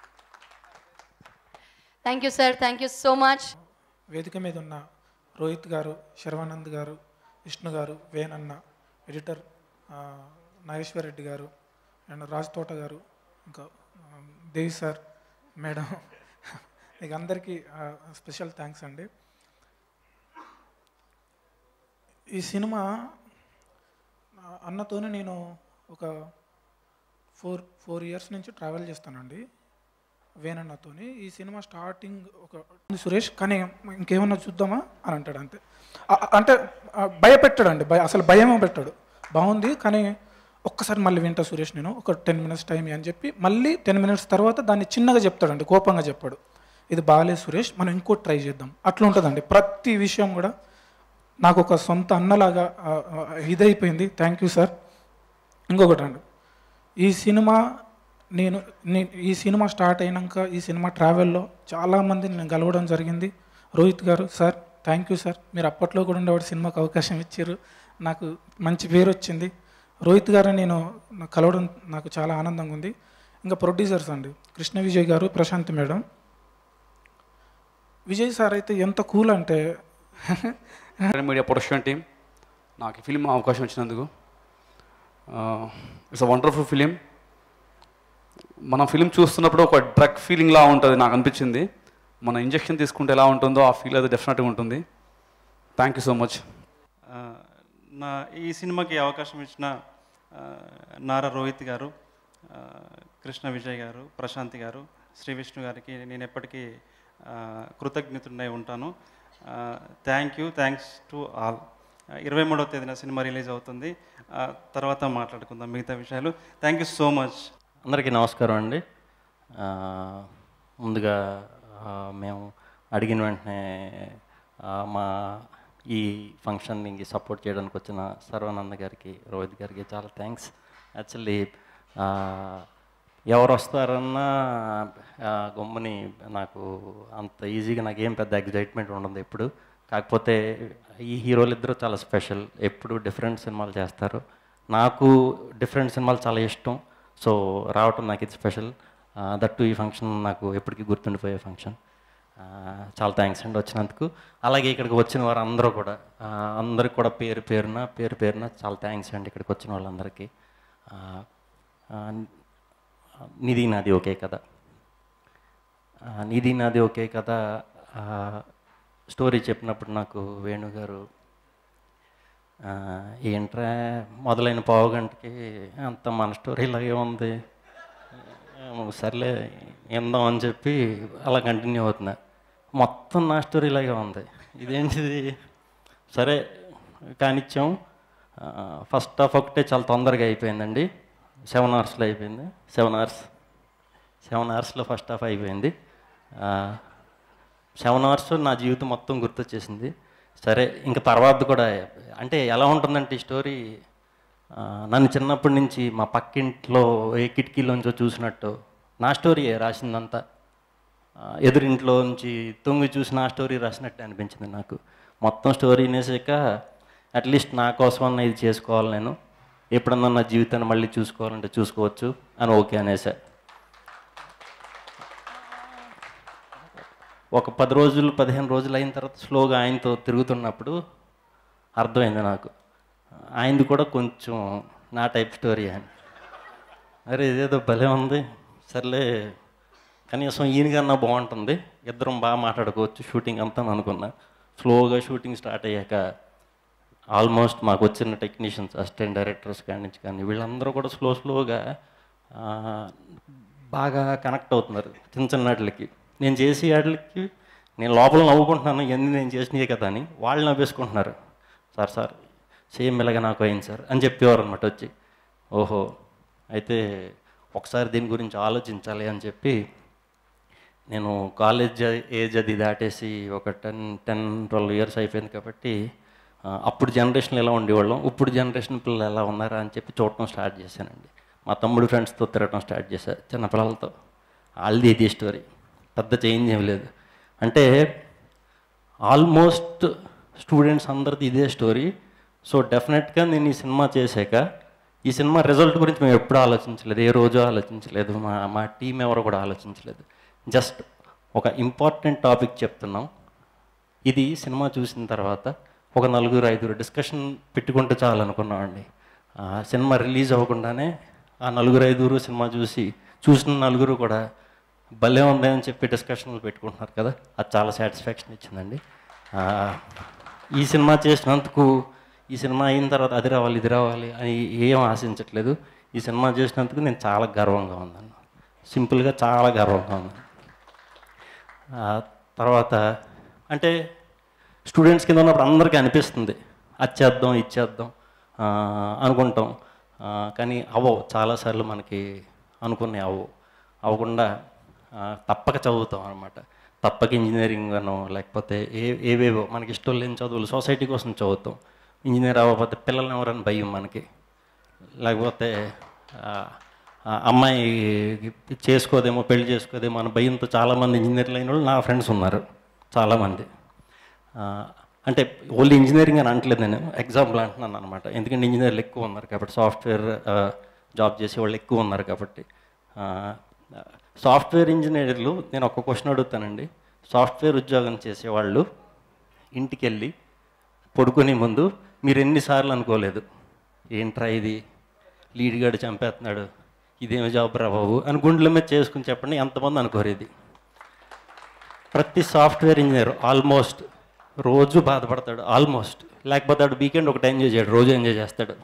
Thank you sir, thank you so much. వేదిక మీద ఉన్న రోహిత్ గారు, శర్వానంద్ గారు, విష్ణు గారు, వేణన్న, ఎడిటర్ నాగేశ్వర్ రెడ్డి గారు అండ్ రాజ్ తోట గారు, ఇంకా దేవి సార్, మేడం, మీకు అందరికీ స్పెషల్ థ్యాంక్స్ అండి. ఈ సినిమా అన్నతోనే నేను ఒక ఫోర్ ఫోర్ ఇయర్స్ నుంచి ట్రావెల్ చేస్తానండి వేణన్నతోని. ఈ సినిమా స్టార్టింగ్ ఒక సురేష్ కానీ ఇంకేమన్నా చూద్దామా అని అంటాడు. అంతే, అంటే భయపెట్టాడు, భయ అసలు భయమే పెట్టాడు. బాగుంది కానీ ఒక్కసారి మళ్ళీ వింటా సురేష్, నేను ఒక టెన్ మినిట్స్ టైం అని చెప్పి మళ్ళీ టెన్ మినిట్స్ తర్వాత దాన్ని చిన్నగా చెప్తాడండి, కోపంగా చెప్పాడు, ఇది బాగాలేదు సురేష్, మనం ఇంకోటి ట్రై చేద్దాం. అట్లా ఉంటుందండి ప్రతి విషయం కూడా. నాకు ఒక సొంత అన్నలాగా ఇదైపోయింది. Thank you sir. ఇంకొకటి అండి, ఈ సినిమా నేను ఈ సినిమా స్టార్ట్ అయినాక ఈ సినిమా ట్రావెల్లో చాలామందిని నేను కలవడం జరిగింది. రోహిత్ గారు సార్, థ్యాంక్ యూ సార్, మీరు అప్పట్లో కూడా ఉండేవాడు, సినిమాకి అవకాశం ఇచ్చారు, నాకు మంచి పేరు వచ్చింది. రోహిత్ గారిని నేను కలవడం నాకు చాలా ఆనందంగా ఉంది. ఇంకా ప్రొడ్యూసర్స్ అండి, కృష్ణ విజయ్ గారు, ప్రశాంత్ మేడం. విజయ్ సార్ అయితే ఎంత కూల్ అంటే, మీడియా ప్రొడక్షన్ టీం నాకు ఈ ఫిలిం అవకాశం ఇచ్చినందుకు. It's a wonderful film. మనం ఫిలిం చూస్తున్నప్పుడు ఒక డ్రగ్ ఫీలింగ్లా ఉంటుంది నాకు అనిపించింది. మన ఇంజెక్షన్ తీసుకుంటే ఎలా ఉంటుందో ఆ ఫీల్ అది డెఫినెట్గా ఉంటుంది. Thank you so much. నా ఈ సినిమాకి అవకాశం ఇచ్చిన నారా రోహిత్ గారు, కృష్ణ విజయ్ గారు, ప్రశాంతి గారు, శ్రీ విష్ణు గారికి నేను ఎప్పటికీ కృతజ్ఞతుడై ఉంటాను. Thank you, thanks to all. ఇరవై మూడవ తేదీన సినిమా రిలీజ్ అవుతుంది, తర్వాత మాట్లాడుకుందాం మిగతా విషయాలు. Thank you so much. అందరికీ నమస్కారం అండి. ముందుగా మేము అడిగిన వెంటనే మా ఈ ఫంక్షన్కి సపోర్ట్ చేయడానికి వచ్చిన సర్వానంద గారికి, రోహిత్ గారికి చాలా థ్యాంక్స్. యాక్చువల్లీ ఎవరు వస్తారన్నా గమ్ముని నాకు అంత ఈజీగా నాకు ఏం పెద్ద ఎగ్జైట్మెంట్ ఉండదు ఎప్పుడు. కాకపోతే ఈ హీరోలు ఇద్దరు చాలా స్పెషల్, ఎప్పుడు డిఫరెంట్ సినిమాలు చేస్తారు. నాకు డిఫరెంట్ సినిమాలు చాలా ఇష్టం. సో రావటం నాకు ఇది స్పెషల్. దట్టు ఈ ఫంక్షన్ నాకు ఎప్పటికీ గుర్తుండిపోయే ఫంక్షన్. చాలా థ్యాంక్స్ అండి వచ్చినందుకు. అలాగే ఇక్కడికి వచ్చిన వారు అందరూ కూడా అందరికి కూడా పేరు పేరున పేరు పేరున చాలా థ్యాంక్స్ అండి ఇక్కడికి వచ్చిన వాళ్ళందరికీ. నిధి నాది ఒకే కథ, నిధి నాది ఒకే కథ స్టోరీ చెప్పినప్పుడు నాకు వేణుగారు ఏంట్రా మొదలైన పావు గంటకి అంత మన స్టోరీ ఇలాగే ఉంది, సర్లే ఎందాం అని చెప్పి అలా కంటిన్యూ అవుతున్నా. మొత్తం నా స్టోరీ ఇలాగే ఉంది, ఇదేంటిది సరే కానిచ్చాం. ఫస్ట్ హాఫ్ ఒకటే చాలా తొందరగా అయిపోయిందండి, సెవెన్ అవర్స్లో అయిపోయింది. సెవెన్ అవర్స్ సెవెన్ అవర్స్లో ఫస్ట్ హాఫ్ అయిపోయింది. సెవెన్ అవర్స్ నా జీవితం మొత్తం గుర్తొచ్చేసింది. సరే ఇంకా తర్వాత కూడా అంటే ఎలా ఉంటుందంటే ఈ స్టోరీ నన్ను చిన్నప్పటి నుంచి మా పక్కింట్లో ఏ కిటికీలోంచో చూసినట్టు నా స్టోరీయే రాసిందంతా. ఎదురింట్లో నుంచి తొంగి చూసి నా స్టోరీ రాసినట్టు అనిపించింది నాకు. మొత్తం స్టోరీ నేసాక అట్లీస్ట్ నా కోసం అన్న ఇది చేసుకోవాలి, నేను ఎప్పుడన్నా నా జీవితాన్ని మళ్ళీ చూసుకోవాలంటే చూసుకోవచ్చు అని ఓకే అనేసా. ఒక పది రోజులు పదిహేను రోజులు అయిన తర్వాత స్లోగా ఆయనతో తిరుగుతున్నప్పుడు అర్థమైంది నాకు ఆయనది కూడా కొంచెం నా టైప్ స్టోరీ అని. అరే ఇదేదో భలే ఉంది, సర్లే కనీసం ఈయనకన్నా బాగుంటుంది, ఇద్దరం బాగా మాట్లాడుకోవచ్చు షూటింగ్ అంతా అనుకున్నా. స్లోగా షూటింగ్ స్టార్ట్ అయ్యాక ఆల్మోస్ట్ మాకు వచ్చిన టెక్నీషియన్స్ అసిస్టెంట్ డైరెక్టర్స్ కాడి నుంచి కానీ వీళ్ళందరూ కూడా స్లో స్లోగా బాగా కనెక్ట్ అవుతున్నారు చిన్న చిన్న వాటికి. నేను చేసే వాటికి నేను లోపల నవ్వుకుంటున్నాను, ఎన్ని నేను చేసినాయే కదా అని, వాళ్ళు నవ్వేసుకుంటున్నారు. సార్ సార్ సేమ్ ఇలాగ నాకు అయింది సార్ అని చెప్పేవారు అనమాట వచ్చి. ఓహో అయితే ఒకసారి దీని గురించి ఆలోచించాలి అని చెప్పి నేను కాలేజ్ ఏజ్ అది దాటేసి ఒక టెన్ టెన్ ట్వెల్వ్ ఇయర్స్ అయిపోయింది కాబట్టి అప్పుడు జనరేషన్ ఎలా ఉండేవాళ్ళం, ఇప్పుడు జనరేషన్ పిల్లలు ఎలా ఉన్నారా అని చెప్పి చూడటం స్టార్ట్ చేశానండి. మా తమ్ముడు ఫ్రెండ్స్తో తిరగటం స్టార్ట్ చేశాను చిన్నపిల్లలతో. వాళ్ళది ఇది స్టోరీ, పెద్ద చేంజ్ ఏం లేదు. అంటే ఆల్మోస్ట్ స్టూడెంట్స్ అందరిది ఇదే స్టోరీ. సో డెఫినెట్గా నేను ఈ సినిమా చేశాక ఈ సినిమా రిజల్ట్ గురించి మేము ఎప్పుడూ ఆలోచించలేదు, ఏ రోజు ఆలోచించలేదు, మా మా టీం ఎవరు కూడా ఆలోచించలేదు. జస్ట్ ఒక ఇంపార్టెంట్ టాపిక్ చెప్తున్నాం. ఇది సినిమా చూసిన తర్వాత ఒక నలుగురు ఐదుగురు డిస్కషన్ పెట్టుకుంటే చాలు అనుకున్నామండి. సినిమా రిలీజ్ అవ్వకుండానే ఆ నలుగురు ఐదుగురు సినిమా చూసి చూసిన నలుగురు కూడా భలే ఉంది అని చెప్పి డిస్కషన్లు పెట్టుకుంటున్నారు కదా, అది చాలా సాటిస్ఫాక్షన్ ఇచ్చిందండి. ఈ సినిమా చేసినందుకు ఈ సినిమా అయిన తర్వాత అది రావాలి ఇది రావాలి అని ఏం ఆశించట్లేదు. ఈ సినిమా చేసినందుకు నేను చాలా గర్వంగా ఉన్నాను, సింపుల్గా చాలా గర్వంగా ఉన్నాను. తర్వాత అంటే స్టూడెంట్స్ కింద ఉన్నప్పుడు అందరికీ అనిపిస్తుంది అది చేద్దాం ఇది చేద్దాం అనుకుంటాం, కానీ అవో చాలాసార్లు మనకి అనుకున్నాయి అవ్వవు. అవ్వకుండా తప్పక చదువుతాం అనమాట. తప్పక ఇంజనీరింగ్ అనో లేకపోతే ఏ ఏవేవో మనకి ఇష్టం లేని చదువులు సొసైటీ కోసం చదువుతాం. ఇంజనీర్ అవ్వకపోతే పిల్లల్ని ఎవరని భయం మనకి, లేకపోతే అమ్మాయి చేసుకోదేమో పెళ్లి చేసుకోదేమో అని భయంతో చాలామంది ఇంజనీర్లు అయిన వాళ్ళు నా ఫ్రెండ్స్ ఉన్నారు చాలామంది. అంటే ఓన్లీ ఇంజనీరింగ్ అని అంటలేదు, నేను ఎగ్జాంపుల్ అంటున్నాను అనమాట. ఎందుకంటే ఇంజనీర్లు ఎక్కువ ఉన్నారు కాబట్టి, సాఫ్ట్వేర్ జాబ్ చేసే వాళ్ళు ఎక్కువ ఉన్నారు కాబట్టి. సాఫ్ట్వేర్ ఇంజనీర్లు నేను ఒక క్వశ్చన్ అడుగుతానండి. సాఫ్ట్వేర్ ఉద్యోగం చేసేవాళ్ళు ఇంటికి వెళ్ళి పడుకునే ముందు మీరు ఎన్నిసార్లు అనుకోలేదు ఏంట్రా ఇది లీడ్ గార్డ్ చంపేస్తున్నాడు, ఇదేమి జాబ్ రా బాబు అని గుండెల మీద చేసుకుని చెప్పండి, ఎంతమంది అనుకోరు ఇది. ప్రతి సాఫ్ట్వేర్ ఇంజనీర్ ఆల్మోస్ట్ రోజు బాధపడతాడు ఆల్మోస్ట్, లేకపోతే వాడు వీకెండ్ ఒకటి ఎంజాయ్ చేయడు, రోజు ఎంజాయ్ చేస్తాడు.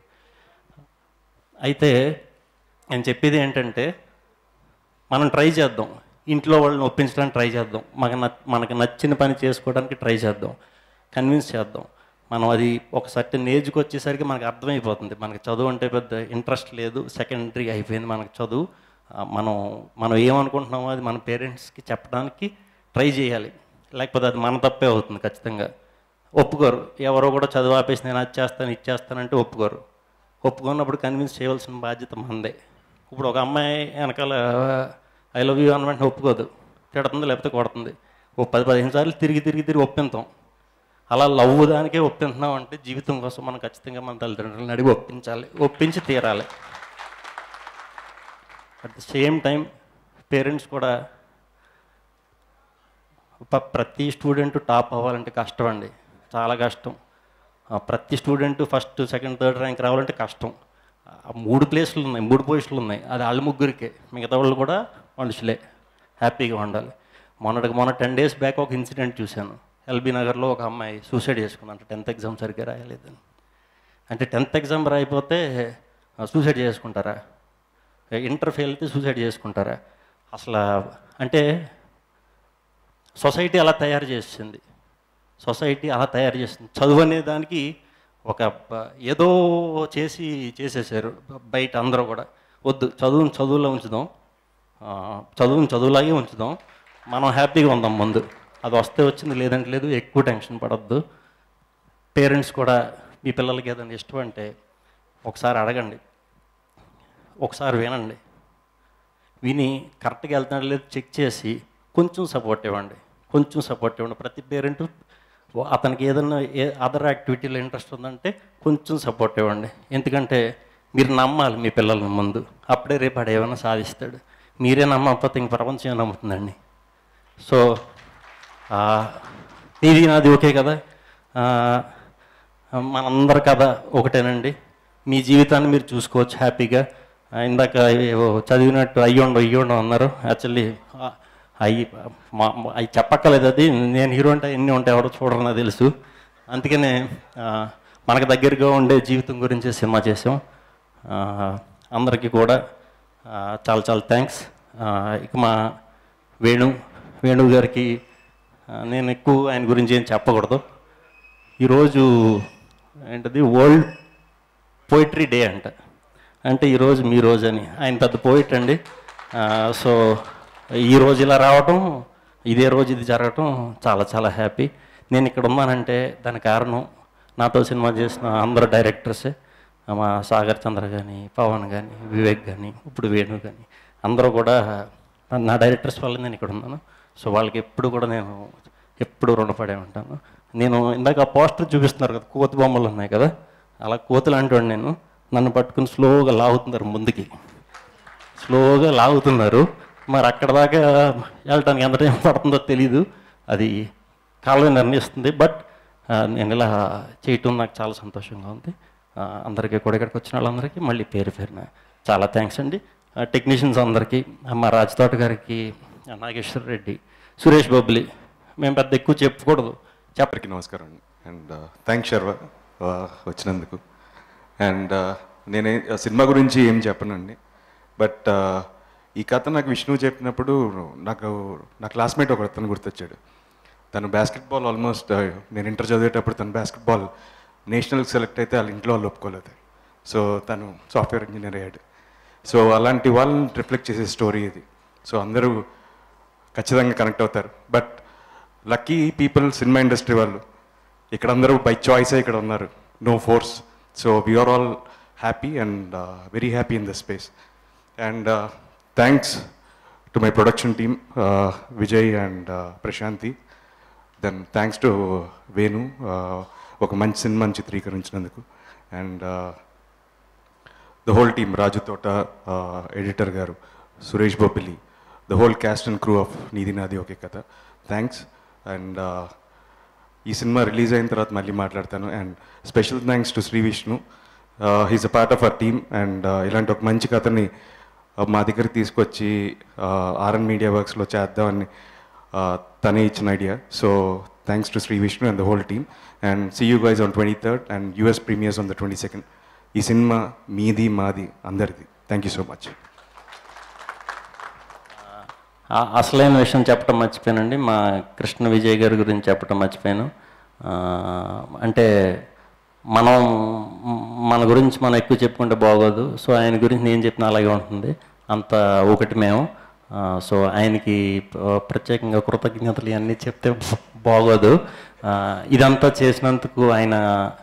అయితే నేను చెప్పేది ఏంటంటే మనం ట్రై చేద్దాం, ఇంట్లో వాళ్ళని ఒప్పించడానికి ట్రై చేద్దాం, మనకు న మనకు నచ్చిన పని చేసుకోవడానికి ట్రై చేద్దాం, కన్విన్స్ చేద్దాం. మనం అది ఒక సర్టెన్ ఏజ్కి వచ్చేసరికి మనకు అర్థమైపోతుంది మనకి చదువు అంటే పెద్ద ఇంట్రెస్ట్ లేదు, సెకండరీ అయిపోయింది మనకు చదువు. మనం మనం ఏమనుకుంటున్నామో అది మన పేరెంట్స్కి చెప్పడానికి ట్రై చేయాలి, లేకపోతే అది మన తప్పే అవుతుంది ఖచ్చితంగా. ఒప్పుకోరు, ఎవరో కూడా చదువు ఆపేసి నేను అది చేస్తాను ఇది చేస్తానంటే ఒప్పుకోరు. ఒప్పుకున్నప్పుడు కన్విన్స్ చేయవలసిన బాధ్యత మనదే. ఇప్పుడు ఒక అమ్మాయి వెనకాల ఐ లవ్ యూ అని వెంటనే ఒప్పుకోదు, తిడుతుంది లేకపోతే కొడుతుంది. ఓ పది పదిహేను సార్లు తిరిగి తిరిగి తిరిగి ఒప్పింతాం. అలా లవ్ దానికే ఒప్పింటున్నాం అంటే జీవితం కోసం మనం ఖచ్చితంగా మన తల్లిదండ్రులను అడిగి ఒప్పించాలి, ఒప్పించి తీరాలి. At the same time parents కూడా ప- ప్రతి స్టూడెంట్ టాప్ అవ్వాలంటే కష్టం అండి, చాలా కష్టం. ఆ, ప్రతి student first second third rank రావాలంటే కష్టం. ఆ మూడు ప్లేస్లు ఉన్నాయి, మూడు పొజిషన్లు ఉన్నాయి, అది వాళ్ళ ముగ్గురికే, మిగతా వాళ్ళు కూడా మనుషులే, హ్యాపీగా ఉండాలి. మొన్నటికి మొన్న టెన్ డేస్ బ్యాక్ ఒక ఇన్సిడెంట్ చూశాను. ఎల్బీ నగర్లో ఒక అమ్మాయి సూసైడ్ చేసుకుంది, అంటే టెన్త్ ఎగ్జామ్ సరిగ్గా రాయలేదని. అంటే టెన్త్ ఎగ్జామ్ రాయిపోతే సూసైడ్ చేసుకుంటారా? ఇంటర్ ఫెయిల్ అయితే సూసైడ్ చేసుకుంటారా? అసలు అంటే సొసైటీ అలా తయారు చేసింది, సొసైటీ అలా తయారు చేస్తుంది. చదువు అనే దానికి ఒక బ- ఏదో చేసి చేసేసారు బయట అందరూ కూడా. వద్దు, చదువుని చదువులో ఉంచుదాం, ఆ, చదువుని చదువులాగే ఉంచుదాం, మనం హ్యాపీగా ఉందాం ముందు. అది వస్తే వచ్చింది, లేదంటే లేదు, ఎక్కువ టెన్షన్ పడద్దు. పేరెంట్స్ కూడా మీ పిల్లలకి ఏదైనా ఇష్టం అంటే ఒకసారి అడగండి, ఒకసారి వినండి, విని కరెక్ట్గా వెళ్తున్నాడు లేదు చెక్ చేసి కొంచెం సపోర్ట్ ఇవ్వండి, కొంచెం సపోర్ట్ ఇవ్వండి. ప్రతి పేరెంట్ అతనికి ఏదైనా ఏ అదర్ యాక్టివిటీలో ఇంట్రెస్ట్ ఉందంటే కొంచెం సపోర్ట్ ఇవ్వండి. ఎందుకంటే మీరు నమ్మాలి మీ పిల్లల్ని ముందు, అప్పుడే రేపు ఆడు ఏమైనా సాధిస్తాడు. మీరే నమ్మకపోతే ఇంక ప్రపంచం నమ్ముతుందండి. సో నీది నాది ఓకే కదా, మనందరి కథ ఒకటేనండి. మీ జీవితాన్ని మీరు చూసుకోవచ్చు హ్యాపీగా. ఇందాక ఏవో చదివినట్టు అయ్యోండు అయ్యోండు అన్నారు. యాక్చువల్లీ అవి మా అవి చెప్పక్కలేదు, అది నేను హీరో అంటే ఎన్ని ఉంటాయి ఎవరో చూడరు నాకు తెలుసు. అందుకనే మనకు దగ్గరగా ఉండే జీవితం గురించి సినిమా చేసాం. అందరికీ కూడా చాలా చాలా థ్యాంక్స్. ఇక మా వేణు వేణు గారికి నేను ఎక్కువ ఆయన గురించి ఏం చెప్పకూడదు. ఈరోజు ఏంటది వరల్డ్ పోయిటరీ డే అంట, అంటే ఈరోజు మీ రోజు అని. ఆయన పెద్ద పోయిట్ అండి. సో ఈరోజు ఇలా రావటం, ఇదే రోజు ఇది జరగటం చాలా చాలా హ్యాపీ. నేను ఇక్కడ ఉన్నానంటే దానికి కారణం నాతో సినిమా చేసిన అందరు డైరెక్టర్సే. మా సాగర్ చంద్ర కానీ, పవన్ కానీ, వివేక్ కానీ, ఇప్పుడు వేణు కానీ అందరూ కూడా నా డైరెక్టర్స్ వల్ల నేను ఇక్కడ ఉన్నాను. సో వాళ్ళకి ఎప్పుడు కూడా నేను ఎప్పుడు రుణపడే ఉంటాను. నేను ఇందాక పోస్టర్ చూపిస్తున్నారు కదా, కోతి బొమ్మలు ఉన్నాయి కదా, అలా కోతులు అంటాడు. నేను నన్ను పట్టుకుని స్లోగా లాగుతున్నారు ముందుకి, స్లోగా లాగుతున్నారు. మరి అక్కడ దాకా వెళ్ళటానికి ఎంత టైం పడుతుందో తెలీదు, అది కాలం నిర్ణయిస్తుంది. బట్ నేను ఇలా చేయటం నాకు చాలా సంతోషంగా ఉంది. అందరికీ కూడా ఇక్కడికి వచ్చిన వాళ్ళందరికీ మళ్ళీ పేరు పేరున చాలా థ్యాంక్స్ అండి. టెక్నీషియన్స్ అందరికీ, మా రాజతోట గారికి, నాగేశ్వర రెడ్డి, సురేష్ బొబ్లీ, మేము పెద్ద ఎక్కువ చెప్పకూడదు. చెప్పరికి నమస్కారం అండి. అండ్ థ్యాంక్స్ శర్వ వచ్చినందుకు. అండ్ నేను సినిమా గురించి ఏం చెప్పనండి, బట్ ఈ కథ నాకు విష్ణు చెప్పినప్పుడు నాకు నా క్లాస్మేట్ ఒక అతను గుర్తొచ్చాడు. తను బాస్కెట్బాల్ ఆల్మోస్ట్ నేను ఇంటర్ చదివేటప్పుడు తను బాస్కెట్బాల్ నేషనల్కి సెలెక్ట్ అయితే వాళ్ళ ఇంట్లో వాళ్ళు ఒప్పుకోలేదు. సో తను సాఫ్ట్వేర్ ఇంజనీర్ అయ్యాడు. సో అలాంటి వాళ్ళని రిఫ్లెక్ట్ చేసే స్టోరీ ఇది. సో అందరూ ఖచ్చితంగా కనెక్ట్ అవుతారు. బట్ లక్కీ పీపుల్ సినిమా ఇండస్ట్రీ వాళ్ళు ఇక్కడ అందరూ బై చాయిసే ఇక్కడ ఉన్నారు, no force. So we are all happy and very happy in the space. And thanks to my production team, Vijay and Prashanthi. Then thanks to Venu, ఒక మంచి సినిమాని చిత్రీకరించినందుకు. And the whole team, Raju Thota editor గారు, Suresh Bobbili, the whole cast and crew of Needi Naadi Oke Katha, thanks. And ఈ సినిమా release అయిన తర్వాత మళ్ళీ మాట్లాడతాను. And special thanks to Sree Vishnu, he's a part of our team. And ఇలాంటి ఒక మంచి కథని మా దగ్గరికి తీసుకొచ్చి ఆర్ఎన్ మీడియా వర్క్స్లో చేద్దామని తనే ఇచ్చిన idea. So thanks to Sree Vishnu and the whole team. And see you guys on twenty third and US premiers on the twenty second. ఈ సినిమా మీది మాది అందరిది. Thank you so much. అసలైన విషయం చెప్పడం మర్చిపోయానండి, మా కృష్ణ విజయ్ గారి గురించి చెప్పడం మర్చిపోయాను. అంటే మనం మన గురించి మనం ఎక్కువ చెప్పుకుంటే బాగోదు. సో ఆయన గురించి నేను చెప్పిన అలాగే ఉంటుంది, అంత ఒకటి మేము. సో ఆయనకి ప్రత్యేకంగా కృతజ్ఞతలు ఇవన్నీ చెప్తే బాగోదు. ఇదంతా చేసినందుకు ఆయన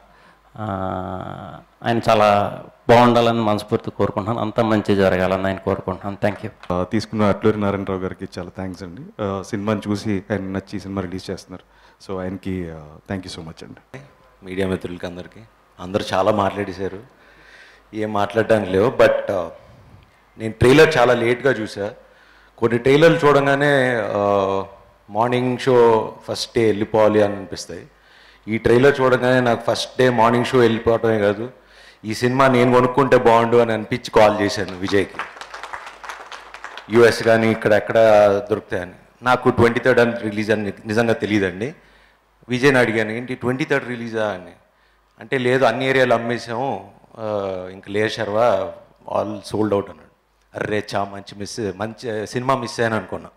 ఆయన చాలా బాగుండాలని మనస్ఫూర్తి కోరుకుంటున్నాను. అంతా మంచి జరగాలని ఆయన కోరుకుంటున్నాను. Thank you. తీసుకున్న అట్లూరి నారాయణరావు గారికి చాలా థ్యాంక్స్ అండి. సినిమాని చూసి ఆయన నచ్చి సినిమా రిలీజ్ చేస్తున్నారు. సో ఆయనకి థ్యాంక్ యూ సో మచ్ అండి. మీడియా మిత్రులకి అందరికీ, అందరూ చాలా మాట్లాడేశారు, ఏం మాట్లాడడానికి లేవు. బట్ నేను ట్రైలర్ చాలా లేట్గా చూసా. కొన్ని ట్రైలర్లు చూడగానే మార్నింగ్ షో ఫస్ట్ డే వెళ్ళిపోవాలి అని అనిపిస్తాయి. ఈ ట్రైలర్ చూడగానే నాకు ఫస్ట్ డే మార్నింగ్ షో వెళ్ళిపోవటమే కాదు, ఈ సినిమా నేను కొనుక్కుంటే బాగుండు అని అనిపించి కాల్ చేశాను విజయ్కి. యూఎస్ కానీ ఇక్కడ ఎక్కడ దొరుకుతాయని. నాకు ట్వంటీ థర్డ్ అని రిలీజ్ అని నిజంగా తెలియదండి. విజయ్ని అడిగాను, ఏంటి ట్వంటీ థర్డ్ రిలీజా అని. అంటే లేదు, అన్ని ఏరియాలు అమ్మేసాము, ఇంక లేదు శర్వా, ఆల్ సోల్డ్ అవుట్ అన్నాడు. అర్రే చా మంచి మిస్ మంచి సినిమా మిస్ అయ్యాను అనుకున్నా.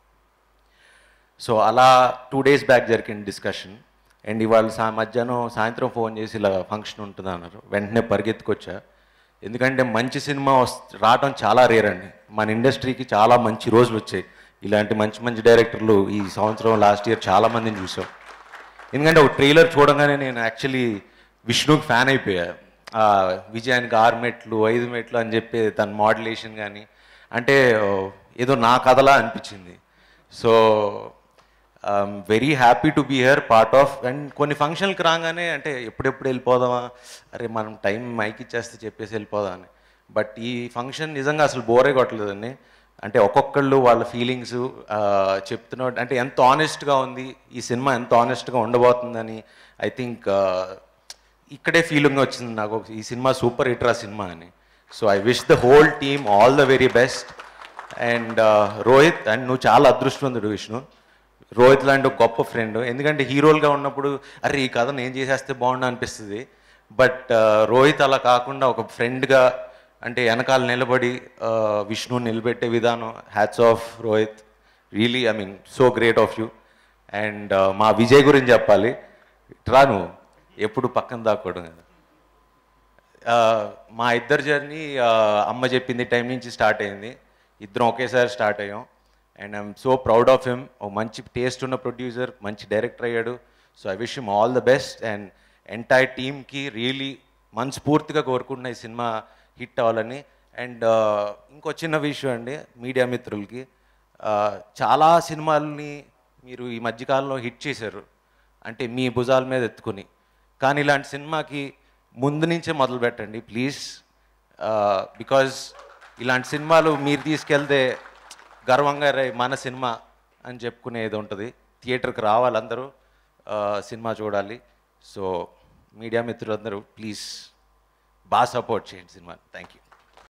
సో అలా టూ డేస్ బ్యాక్ జరిగిన డిస్కషన్. అండ్ ఇవాళ సా మధ్యాహ్నం సాయంత్రం ఫోన్ చేసి ఇలా ఫంక్షన్ ఉంటుంది అన్నారు. వెంటనే పరిగెత్తుకొచ్చా. ఎందుకంటే మంచి సినిమా వస్ రావడం చాలా రేర్ అండి. మన ఇండస్ట్రీకి చాలా మంచి రోజులు వచ్చాయి. ఇలాంటి మంచి మంచి డైరెక్టర్లు ఈ సంవత్సరం లాస్ట్ ఇయర్ చాలామందిని చూసాం. ఎందుకంటే ఒక ట్రైలర్ చూడగానే నేను యాక్చువల్లీ విష్ణుకి ఫ్యాన్ అయిపోయా. విజయానికి ఆరు మెట్లు ఐదు మెట్లు అని చెప్పి తన మోడ్యులేషన్ కానీ అంటే ఏదో నా కథలా అనిపించింది. So very happy to be here part of. And కొన్ని ఫంక్షన్కి రాగానే అంటే ఎప్పుడెప్పుడు వెళ్ళిపోదామా, అరే మనం టైం మైక్ ఇచ్చేస్తే చెప్పేసి వెళ్ళిపోదాం అని. బట్ ఈ ఫంక్షన్ నిజంగా అసలు బోరే కొట్టలేదండి. అంటే ఒక్కొక్కళ్ళు వాళ్ళ ఫీలింగ్స్ చెప్తున్న అంటే ఎంత ఆనెస్ట్గా ఉంది ఈ సినిమా, ఎంత ఆనెస్ట్గా ఉండబోతుందని ఐ థింక్ ఇక్కడే ఫీలింగ్ వచ్చింది నాకు, ఈ సినిమా సూపర్ హిట్రా సినిమా అని. So I wish the whole team all the very best. And Rohit, and నువ్వు చాలా అదృష్టవంతుడు విష్ణు. రోహిత్ లాంటి ఒక గొప్ప ఫ్రెండ్. ఎందుకంటే హీరోలుగా ఉన్నప్పుడు అరే ఈ కథ నేను చేసేస్తే బాగుండు అనిపిస్తుంది. బట్ రోహిత్ అలా కాకుండా ఒక ఫ్రెండ్గా అంటే వెనకాల నిలబడి విష్ణుని నిలబెట్టే విధానం, hats off Rohit, really I mean so great of you. And మా విజయ్ గురించి చెప్పాలి. ఇట్రా నువ్వు ఎప్పుడు పక్కన దాక్కోవడం కదా. మా ఇద్దరు జర్నీ అమ్మ చెప్పింది టైం నుంచి స్టార్ట్ అయింది. ఇద్దరం ఒకేసారి స్టార్ట్ అయ్యాం. And I'm so proud of him. ఒక మంచి టేస్ట్ ఉన్న ప్రొడ్యూసర్, మంచి డైరెక్టర్ అయ్యాడు. So I wish him all the best. And entire టీమ్కి రియలీ మనస్ఫూర్తిగా కోరుకుంటున్న ఈ సినిమా హిట్ అవ్వాలని. అండ్ ఇంకో చిన్న విషయం అండి, మీడియా మిత్రులకి, చాలా సినిమాలని మీరు ఈ మధ్యకాలంలో హిట్ చేశారు అంటే మీ భుజాల మీద ఎత్తుకుని. కానీ ఇలాంటి సినిమాకి ముందు నుంచే మొదలు పెట్టండి ప్లీజ్. బికాజ్ ఇలాంటి సినిమాలు మీరు తీసుకెళ్తే గర్వంగా రే మన సినిమా అని చెప్పుకునేది ఉంటుంది. థియేటర్కి రావాలి అందరూ, సినిమా చూడాలి. సో మీడియా మిత్రులందరూ ప్లీజ్ బాగా సపోర్ట్ చేయండి సినిమా. Thank you.